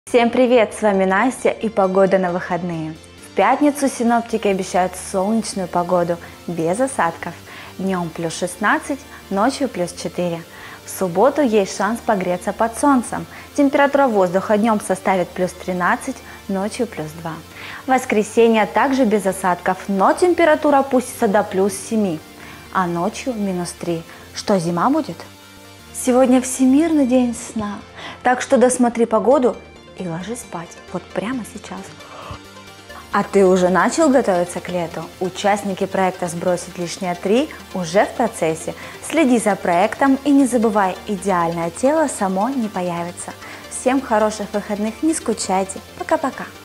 Всем привет! С вами Настя и погода на выходные. В пятницу синоптики обещают солнечную погоду без осадков. Днем плюс 16, ночью плюс 4. В субботу есть шанс погреться под солнцем. Температура воздуха днем составит плюс 13, ночью плюс 2. В воскресенье также без осадков, но температура опустится до плюс 7, а ночью минус 3. Что, зима будет? Сегодня Всемирный день сна, так что досмотри погоду и ложись спать вот прямо сейчас. А ты уже начал готовиться к лету? Участники проекта «Сбросить лишнее 3» уже в процессе. Следи за проектом и не забывай, идеальное тело само не появится. Всем хороших выходных, не скучайте. Пока-пока.